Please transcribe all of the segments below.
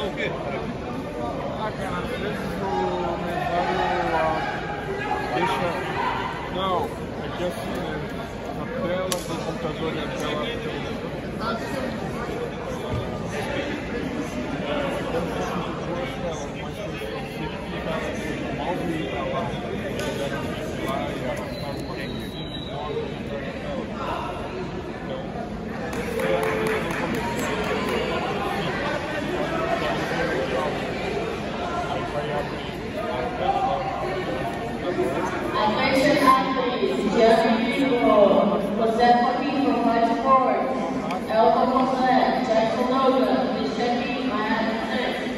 Ah, cara, às vezes o mesário deixa... Não, é que assim, né? A tela do computador e a tela do televisor. Attention athletes, Jeremy Hugo, Joseph Pinto, march forward. Elba Jose, Jack Logan, Michelle Ryan.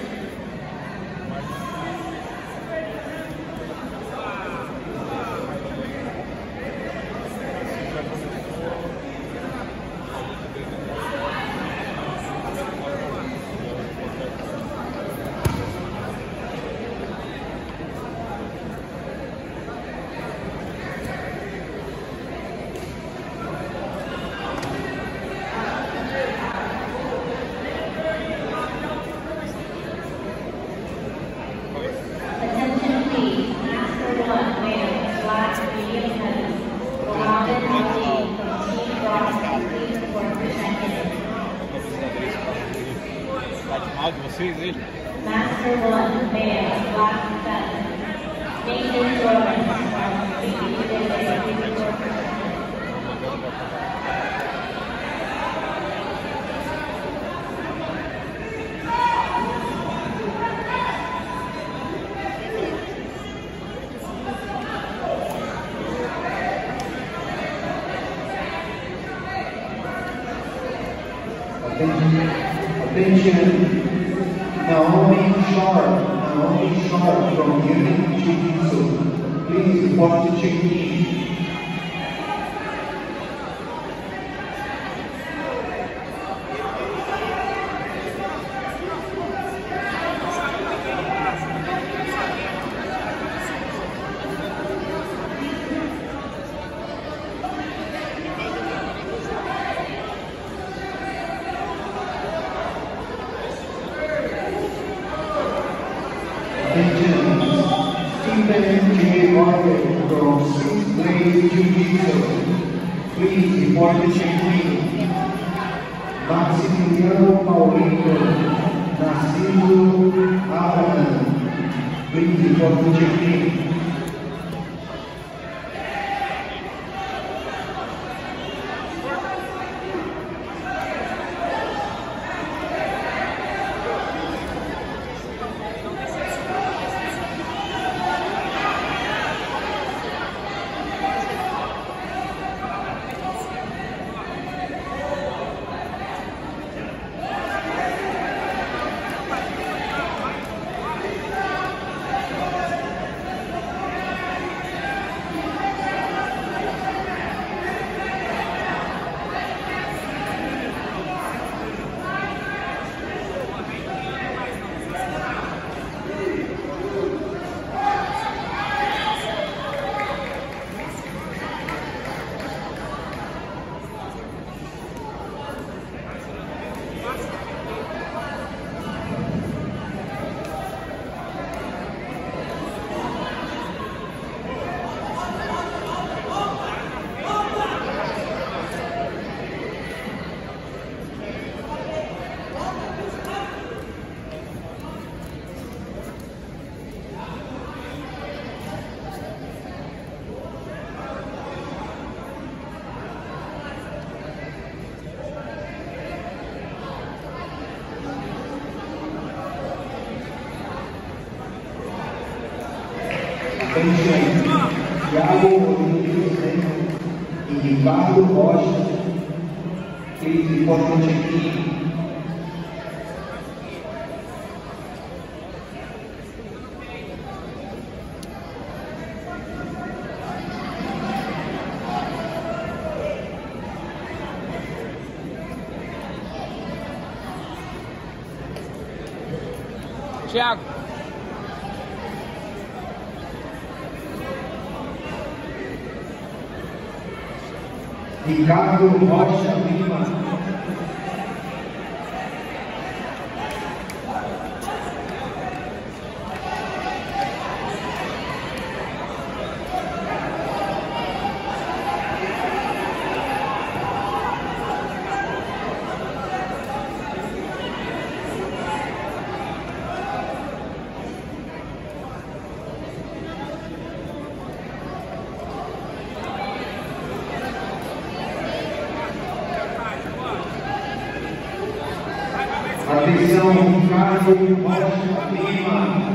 Attention please, Master 1, male, black, medium heavy. Mohammed Ali from Team Boston, please report for check-in. Master 1, male, black, feather. Nathan Jordan from PBA, please report for check-in. Attention, Naomi Sharp from Unit Jiu-Jitsu. Please report to check-in. Stephen J. Market from Sixth Grade Jiu-Jitsu. Please report to check-in. Maximiliano Paulino Nascido Alan. Please report to check-in. Thiago Rodrigues e Ricardo Rocha, please report to check-in. Thiago. Ricardo Rocha Lima. Atenção, Ricardo Rocha Lima.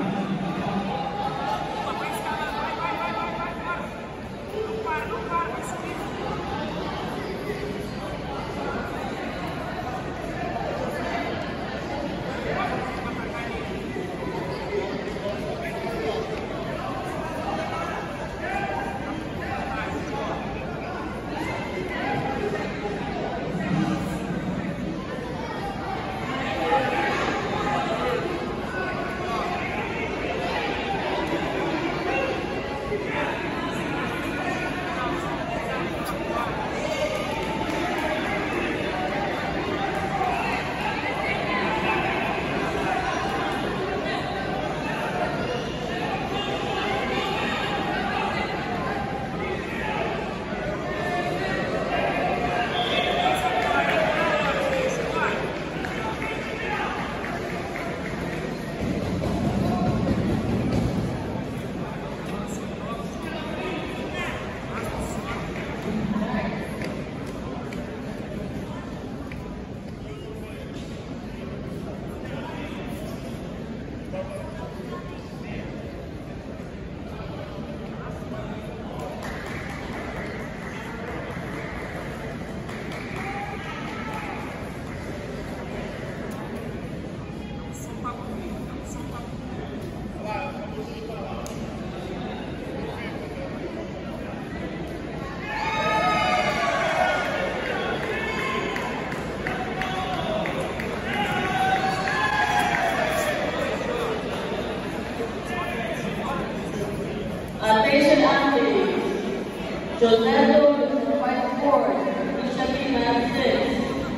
Attention athletes. José Douglas, fight forward. Bishop Iman 6.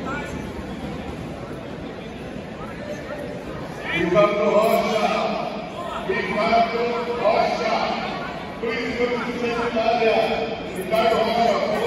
Ricardo Rocha. Ricardo Rocha. Príncipe de Secretária. Ricardo Rocha.